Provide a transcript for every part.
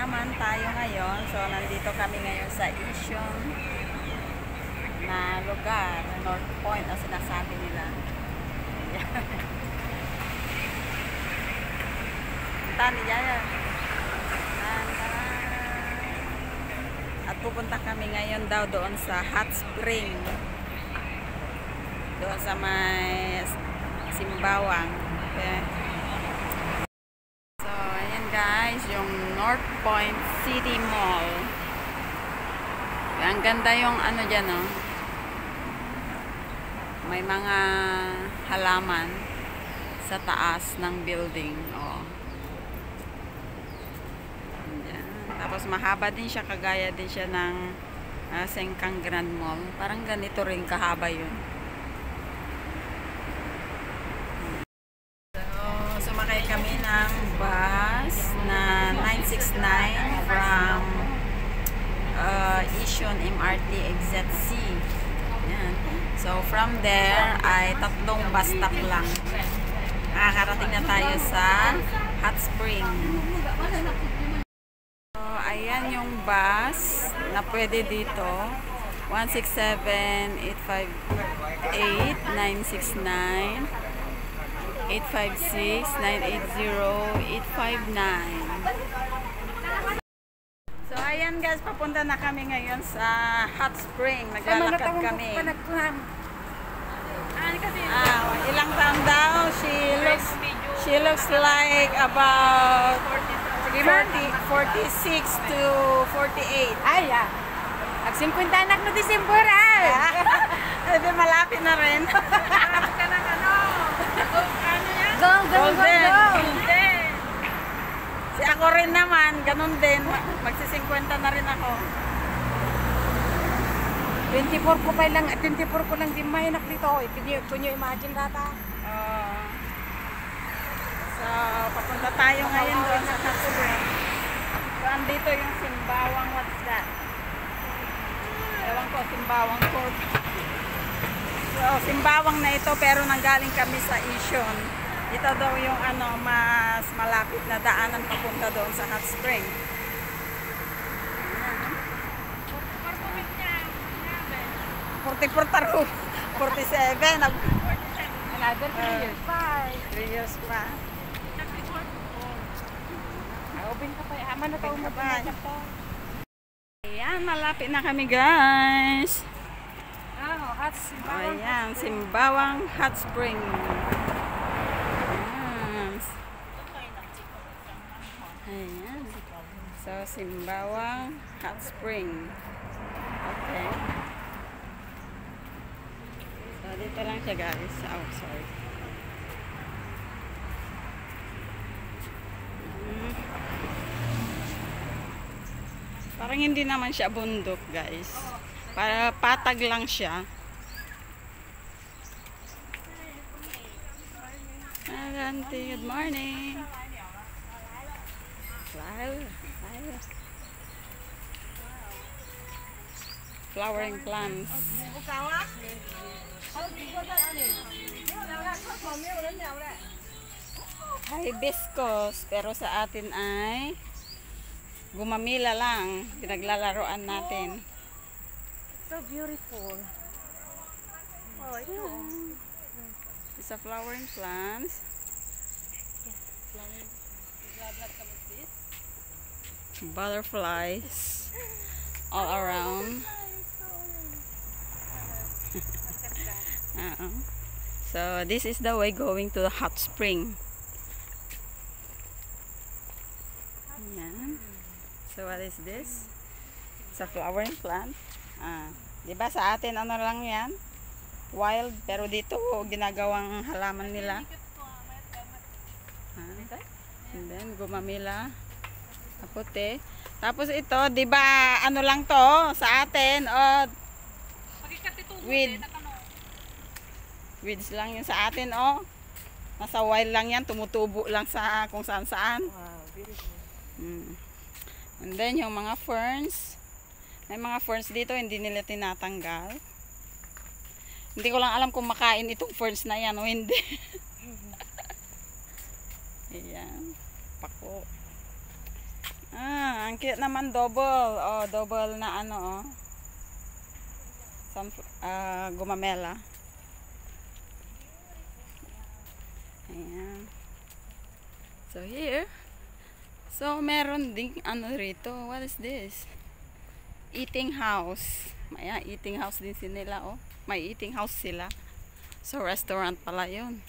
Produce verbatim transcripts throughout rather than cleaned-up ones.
naman tayo ngayon. So, nandito kami ngayon sa Isyong na lugar, North Point, ang sinasabi nila. Ayan. Punta ni Yaya. At pupunta kami ngayon daw doon sa hot spring. Doon sa may Simbawang. Okay. So, ayan guys, yung North Point City Mall. Ang ganda yung ano dyan, no? May mga halaman sa taas ng building. Oh. Ayan. Tapos mahaba din siya, kagaya din siya ng uh, Sengkang Grand Mall. Parang ganito rin kahaba yun. Sumakay kami ng bus na nine six nine from uh, Isyong M R T Exit C. Yan. So from there ay tatlong bus stop lang. Nakakarating na tayo sa hot spring. So ayan yung bus na pwede dito. one six seven, eight five eight, nine six nine, eight five six, nine eight zero, eight five nine. So ayan guys, papunta na kami ngayon sa hot spring. Naglalakad kami. Ah, ilang taon daw? She looks she looks like about forty, forty-six to forty-eight. Ay, ah. Ag fifty anak no December ay. Hindi, malapit na rin. Malapit ka ng ano? Ano yan? Go, go, Golden. go, go. Si ako rin naman, ganun din. Magsi-fifty na rin ako. twenty-four ko pa lang, twenty-four ko lang din may anak dito. Can you, can you imagine data? Uh, so, papunta tayo ngayon doon sa hot spring. So, andito yung Simbawang, what's that? Ewan ko, Simbawang Court. So, Simbawang na ito, pero nanggaling kami sa Isyong. Ito daw yung ano, mas malapit na daanan papunta doon sa hot spring. forty-four taro. forty-seven. Another three years pa. three years pa. Open ka pa. Ama na tayo mo ba? Ayan, malapit na kami guys. Oh, hot Simbawang. Ayan, Simbawang Hot Spring. Ayan. Ayan. So, Simbawang Hot Spring. Okay. So, dito lang siya guys. Oh, sorry. Hmm. Parang hindi naman siya bundok guys. Para patag lang siya. Alanti, good morning. Flower, flower. Flowering plants. Hibiscus, pero sa atin ay gumamila lang. Pinaglalaroan natin. So beautiful. Oh, ito. It's a flowering plants. Butterflies all around. uh-oh. So this is the way going to the hot spring. Ayan. So what is this? It's a flowering plant. Ah, diba sa atin ano lang yan? Wild, pero dito ginagawang halaman nila. Ah, and then gumamila. Puti. Tapos ito, diba ano lang to sa atin? Oh, weed. Weeds lang yun sa atin, oh. Nasa wild lang yan, tumutubo lang sa kung saan saan. Wow, beautiful. Hmm. And then yung mga ferns. May mga ferns dito, hindi nila tinatanggal. Hindi ko lang alam kung makain itong ferns na yan o hindi. Ayan. Pako. Ah, ang cute naman, double. Oh, double na ano, oh. Some, uh, gumamela. Ayan. So, here. So, meron ding ano rito. What is this? Eating house. Ayan, eating house din sila, oh. May eating house sila. So, restaurant pala yun.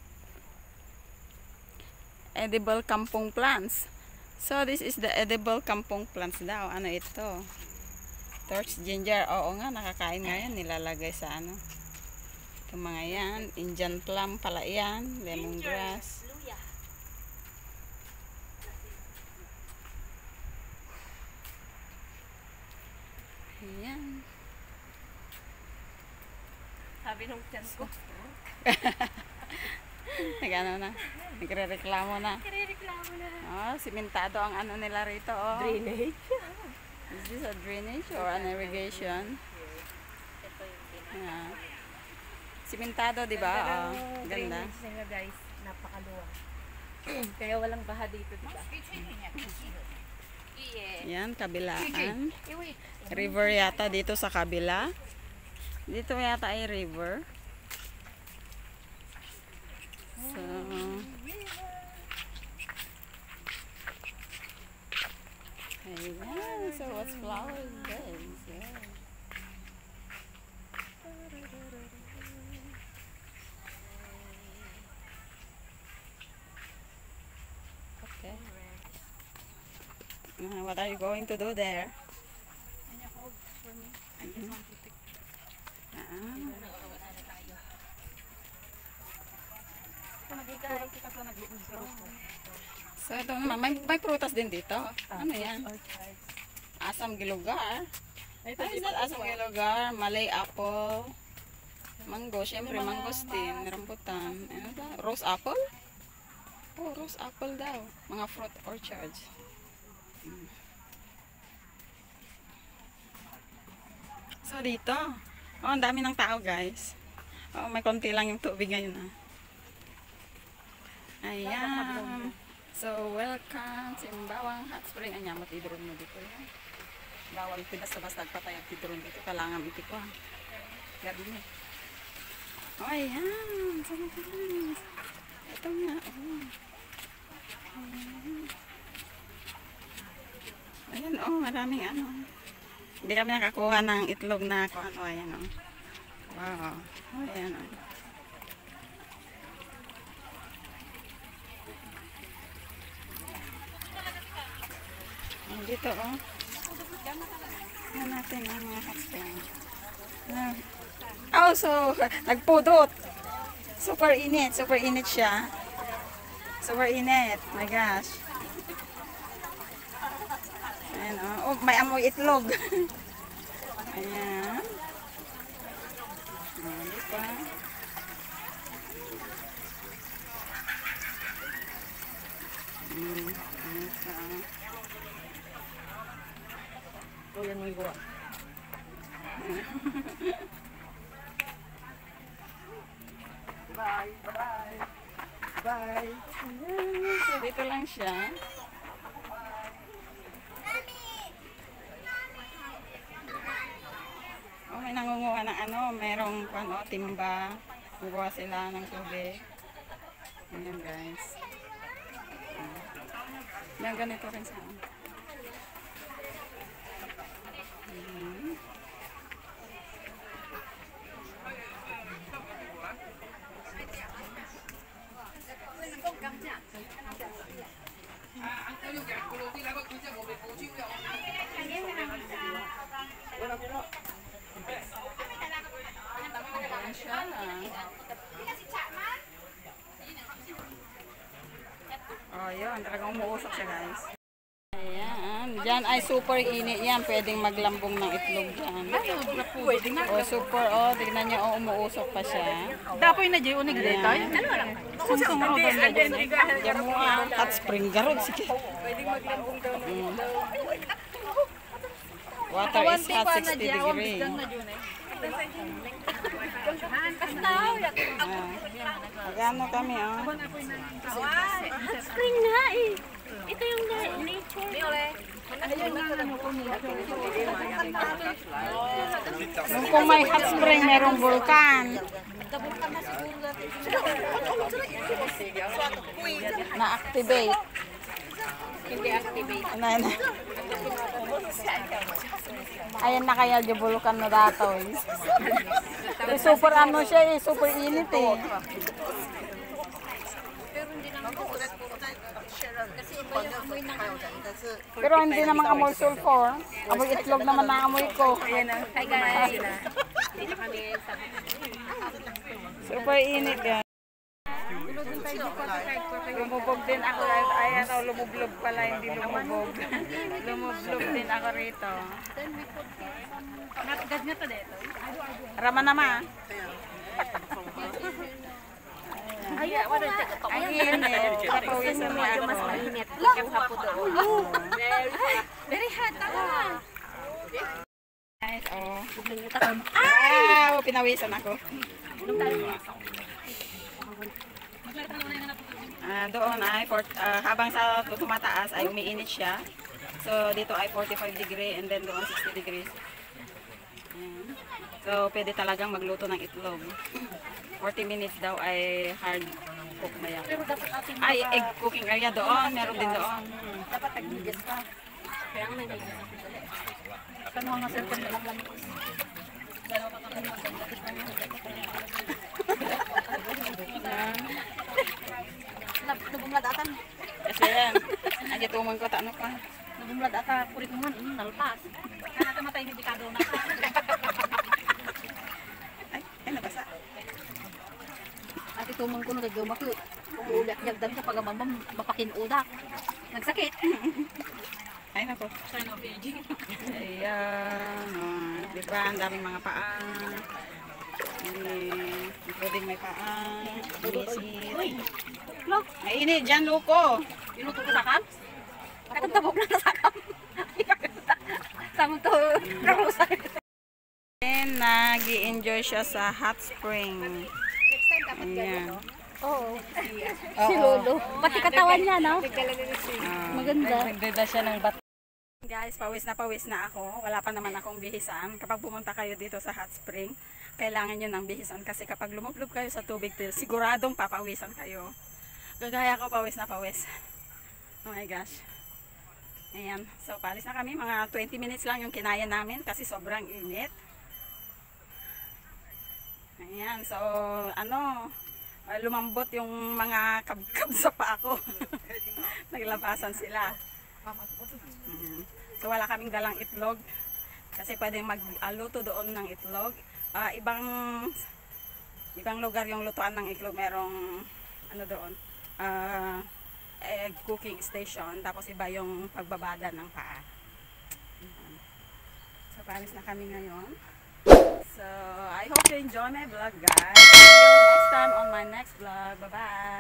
Edible kampong plants. So, this is the edible kampong plants daw. Ano ito? Torch ginger. Oo nga, nakakain nga yan. Nilalagay sa ano. Ito mga yan. Indian plum pala yan. Lemongrass. Ayan. Sabi nung tiyan ko. Nagano na. Nagre-reklamo na. Nagre-reklamo na. Oh, simentado ang ano nila rito, oh. Drainage. Is this a drainage or an irrigation? Ito yung drainage. Yeah. Simentado, di ba? Oh, ganda. Drainage nila guys, napakaluwang. Kaya walang baha dito, di ba? Yan, kabilaan. River yata dito sa kabila. Dito yata ay river. So, ayan. So, what's flowers guys? Yeah. Okay. Uh, what are you going to do there? Mm-hmm. Ah. So ito naman, may, may prutas din dito. Ano yan? Asam gilugar. Ay, is that asam gilugar? Malay apple. Mango, syempre mangosteen, rambutan. Ano ba? Rose apple? Oh, rose apple daw. Mga fruit orchards. Hmm. So dito, oh, ang dami ng tao guys. Oh, may konti lang yung tubig ngayon ah. Ayan. So, welcome sa Simbawang Hot Spring. Anya, matidron mo dito yan. Bawal basta-basta patay ang tidron dito. Kailangan iti ko. Gabi na. Oh, ayan. Sana guys. Ito nga. Oh. Ayan, oh. Maraming ano. Hindi kami nakakuha ng itlog na kung ano. Ayan, oh. Wow. Oh, ayan, oh. Dito, oh. Yan natin ang mga hot spring. Oh, so, nagpudot. Super init. Super init siya. Super init. My gosh. Ayan, oh. Oh, may amoy itlog. Ayan. Oh, dito. Hmm. Ayan. Oh, yan mo yung Bye, bye. Bye. So, dito lang siya. Oh, may nangunguha ng ano, merong ano, timba. Kukuha sila ng tubig. Ayan guys. Yan, ganito rin sa ano. Oh, yun. Talagang umuusok siya, guys. Ayan. Diyan ay super init yan. Pwedeng maglambong ng itlog dyan. Pwede na. Oh, super. Oh, tignan niyo. Oh, umuusok pa siya. Dapoy na dyan, unig dito. Dalawa lang. Kung mo ba na dyan? Diyan mo ang hot spring garod. Sige. Pwedeng maglambong daw na Mm. Water is hot sixty degree. Kastaw. Ah. Magano kami, oh. Spring na eh. Ito yung nature. Nung kung may hot spring, merong vulkan. Na-activate. Hindi activate. Ano na? Ayan na kaya yung vulkan na datoy. Eh, super ano siya eh, super init eh. Pero hindi naman po. Kasi iba yung amoy ng Pero hindi naman amoy sulfur. Amoy itlog naman na amoy ko. Hi guys. Dito kami sa Super init yan. Lumubog din ako. Ayan o, lumublob pala, hindi lumubog. Lumublob din ako rito. Natagad nga to dito. Rama nama. Ay, wala siya. Ang init. Napawisan na ako. Mas mainit. Yung hapo doon. Very hot. Tama. Guys, oh. Wow, pinawisan ako. Ah, doon ay for, ah, habang sa tumataas ay umiinit siya. So dito ay forty-five degree and then doon sixty degrees. Ayan. So pwede talagang magluto ng itlog. forty minutes daw ay hard cook na yan. Ay, egg cooking area doon. Meron din doon. Dapat nag-digas ka. Kaya ang nag-digas ako. Saan mo nga cellphone na lang lang? Nabumlad atan. Kasi yan. Ay, tumang ko, ano pa. Nabumlad ata. Purit mo man. Nalpas. Kaya natin matay hindi ka doon. Ay, ay, nabasa. At itumang ko na nagawak ko. Umuulat yagdan sa pagamamam. Mapakinudak. Nagsakit. Ay, nako. Ayan. Oh, diba, ang daming mga paa. Ayan. Including may paa. Bisit. Look. Mainit dyan, Luko. Inuto ko sakam? Katabtabog na sakam. Tama to. Karusay. And nag-i-enjoy siya sa hot spring. Ayan. Oo. Si Lolo. Pati katawan niya, no? Maganda. Nagdada siya ng bat. Guys, pawis na pawis na ako. Wala pa naman akong bihisan. Kapag pumunta kayo dito sa hot spring, kailangan nyo ng bihisan. Kasi kapag lumublob kayo sa tubig, siguradong papawisan kayo. Gagaya ko, pawis na pawis. Oh my gosh. Ayan. So, palis na kami. Mga twenty minutes lang yung kinaya namin kasi sobrang init. Ayan. So, ano, lumambot yung mga kabkab sa paa ko. Naglabasan sila. Mm. So wala kaming dalang itlog kasi pwedeng magluto doon ng itlog. Uh, ibang ibang lugar yung lutuan ng itlog, merong ano doon, uh, egg cooking station, tapos iba yung pagbabada ng paa. Mm. So palis na kami ngayon. So I hope you enjoy my vlog, guys. See you next time on my next vlog. Bye bye.